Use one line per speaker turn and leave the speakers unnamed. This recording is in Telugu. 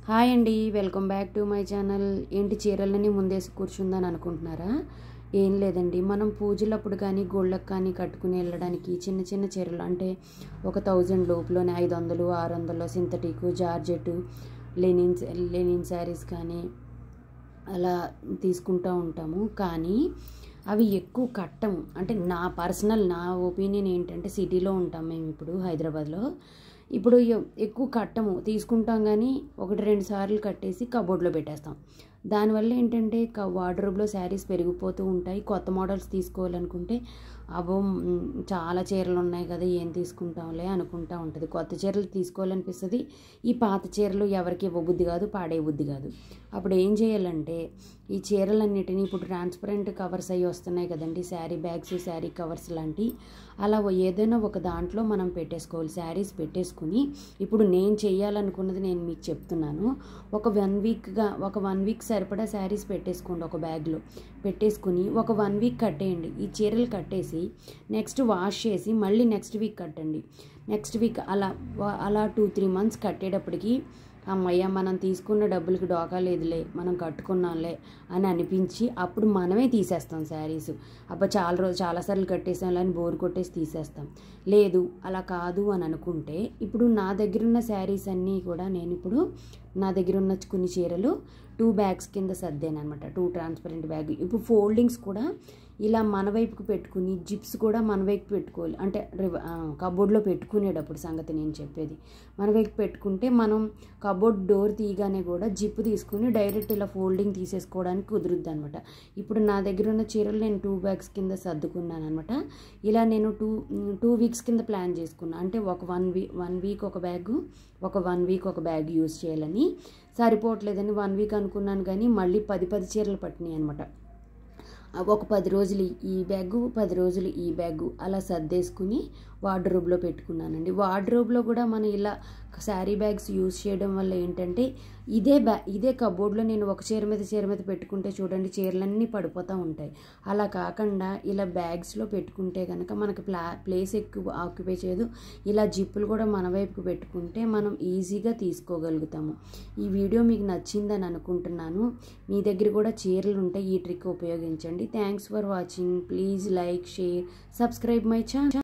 హాయ్ అండి, welcome back to my channel. ఏంటి చీరలని ముందేసి కూర్చుందని అనుకుంటున్నారా? ఏం లేదండి, మనం పూజలప్పుడు కానీ గోళ్ళకు కానీ కట్టుకుని వెళ్ళడానికి చిన్న చిన్న చీరలు అంటే ఒక 1000 లోపులోనే 500 600 సింథటిక్ జార్జెట్ లెనిన్ శారీస్ కానీ అలా తీసుకుంటూ ఉంటాము. కానీ అవి ఎక్కువ కట్టము. అంటే నా ఒపీనియన్ ఏంటంటే, సిటీలో ఉంటాం మేము ఇప్పుడు హైదరాబాద్లో. ఇప్పుడు ఎక్కువ కట్టము, తీసుకుంటాం కానీ 1-2 సార్లు కట్టేసి కబోర్డ్లో పెట్టేస్తాం. దానివల్ల ఏంటంటే వార్డ్రోబ్లో శారీస్ పెరిగిపోతూ ఉంటాయి. కొత్త మోడల్స్ తీసుకోవాలనుకుంటే చాలా చీరలు ఉన్నాయి కదా, ఏం తీసుకుంటాంలే అనుకుంటూ ఉంటుంది. కొత్త చీరలు తీసుకోవాలనిపిస్తుంది. ఈ పాత చీరలు ఎవరికి ఇవ్వబుద్ధి కాదు, పాడే బుద్ధి కాదు. అప్పుడు ఏం చేయాలంటే, ఈ చీరలన్నిటినీ ఇప్పుడు ట్రాన్స్పరెంట్ కవర్స్ అవి వస్తున్నాయి కదండి, శారీ బ్యాగ్స్, శారీ కవర్స్ లాంటి, అలా ఏదైనా ఒక దాంట్లో మనం పెట్టేసుకోవాలి. శారీస్ పెట్టేసుకుని, ఇప్పుడు నేను చేయాలనుకున్నది నేను మీకు చెప్తున్నాను. ఒక 1 వీక్ సరిపడా శారీస్ పెట్టేసుకోండి. ఒక బ్యాగ్లో పెట్టేసుకుని ఒక 1 వీక్ కట్టేయండి. ఈ చీరలు కట్టేసి నెక్స్ట్ వాష్ చేసి మళ్ళీ నెక్స్ట్ వీక్ కట్టండి. నెక్స్ట్ వీక్ అలా 2-3 మంత్స్ కట్టేటప్పటికి అమ్మయ్య, మనం తీసుకున్న డబ్బులకి డోకా లేదులే, మనం కట్టుకున్నాంలే అని అనిపించి అప్పుడు మనమే తీసేస్తాం శారీస్. చాలాసార్లు కట్టేసాంలే అని బోర్ కొట్టేసి తీసేస్తాం. లేదు అలా కాదు అని అనుకుంటే, ఇప్పుడు నా దగ్గర ఉన్న శారీస్ అన్నీ కూడా నా దగ్గర ఉన్న కొన్ని చీరలు 2 బ్యాగ్స్ కింద సర్దాను అనమాట. 2 ట్రాన్స్పరెంట్ బ్యాగ్. ఇప్పుడు ఫోల్డింగ్స్ కూడా ఇలా మన వైపుకు పెట్టుకుని, జిప్స్ కూడా మన వైపు పెట్టుకోవాలి. అంటే కబోర్డ్లో పెట్టుకునేటప్పుడు సంగతి నేను చెప్పేది, మన వైపు పెట్టుకుంటే మనం కబోర్డ్ డోర్ తీయగానే కూడా జిప్ తీసుకుని డైరెక్ట్ ఇలా ఫోల్డింగ్ తీసేసుకోవడానికి కుదురుద్ది అనమాట. ఇప్పుడు నా దగ్గర ఉన్న చీరలు నేను 2 బ్యాగ్స్ కింద సర్దుకున్నాను అనమాట. ఇలా నేను 2 వీక్స్ కింద ప్లాన్ చేసుకున్నాను. అంటే ఒక 1 వీక్ ఒక బ్యాగ్, ఒక 1 వీక్ ఒక బ్యాగ్ యూజ్ చేయాలని. సరిపోవట్లేదని 1 వీక్ అనుకున్నాను, కానీ మళ్ళీ 10 చీరలు పట్టినాయి అనమాట. ఒక 10 రోజులు ఈ బ్యాగు, 10 రోజులు ఈ బ్యాగు అలా సర్దేసుకుని వార్డ్రోబ్లో పెట్టుకున్నానండి. వార్డ్రోబ్లో కూడా మనం ఇలా శారీ బ్యాగ్స్ యూజ్ చేయడం వల్ల ఏంటంటే, ఇదే కబోర్డ్లో నేను ఒక చీర మీద పెట్టుకుంటే చూడండి, చీరలన్నీ పడిపోతూ ఉంటాయి. అలా కాకుండా ఇలా బ్యాగ్స్లో పెట్టుకుంటే కనుక మనకి ప్లేస్ ఎక్కువ ఆక్యుపై చేయదు. ఇలా జిప్పులు కూడా మన వైపుకు పెట్టుకుంటే మనం ఈజీగా తీసుకోగలుగుతాము. ఈ వీడియో మీకు నచ్చిందని అనుకుంటున్నాను. మీ దగ్గర కూడా చీరలు ఉంటే ఈ ట్రిక్ ఉపయోగించండి. Thanks for watching. Please like, share, subscribe my channel.